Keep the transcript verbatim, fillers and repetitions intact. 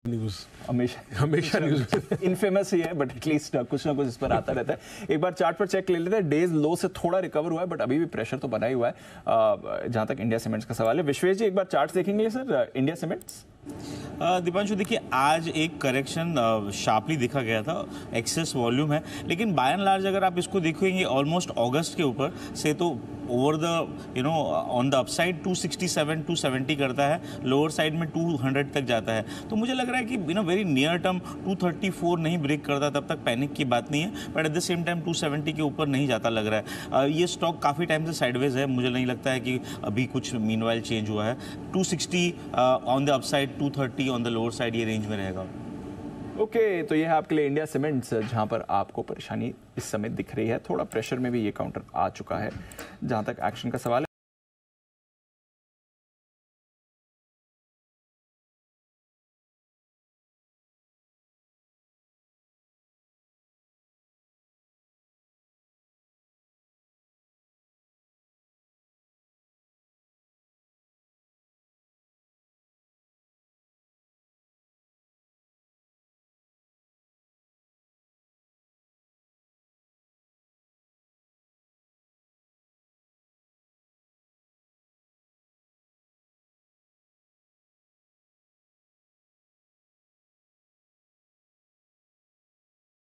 News हमेशा हमेशा news infamous ही है, बट एटलीस्ट कुछ ना कुछ इस पर आता रहता है। एक बार चार्ट पर चेक ले लेते हैं। डेज लो से थोड़ा रिकवर हुआ है, बट अभी भी प्रेशर तो बना ही हुआ है जहां तक इंडिया सीमेंट्स का सवाल है। विश्वेश जी, एक बार चार्ट देखेंगे सर इंडिया सीमेंट्स? दीपांशु देखिए, आज एक करेक्शन शार्पली दिखा गया था, एक्सेस वॉल्यूम है, लेकिन बाय एंड लार्ज अगर आप इसको देखेंगे ऑलमोस्ट अगस्त के ऊपर से तो over the you know on the upside two sixty seven two seventy करता है, लोअर साइड में टू हंड्रेड तक जाता है। तो मुझे लग रहा है कि you know very near term two thirty four नहीं ब्रेक करता तब तक पैनिक की बात नहीं है, but at the same time two seventy के ऊपर नहीं जाता लग रहा है। ये स्टॉक काफ़ी टाइम से साइडवेज है, मुझे नहीं लगता है कि अभी कुछ मीनवाइल चेंज हुआ है। Two sixty on the upside, two thirty on the lower side, ये रेंज में रहेगा। ओके okay, तो ये है आपके लिए इंडिया सीमेंट्स, जहां पर आपको परेशानी इस समय दिख रही है। थोड़ा प्रेशर में भी ये काउंटर आ चुका है जहां तक एक्शन का सवाल है।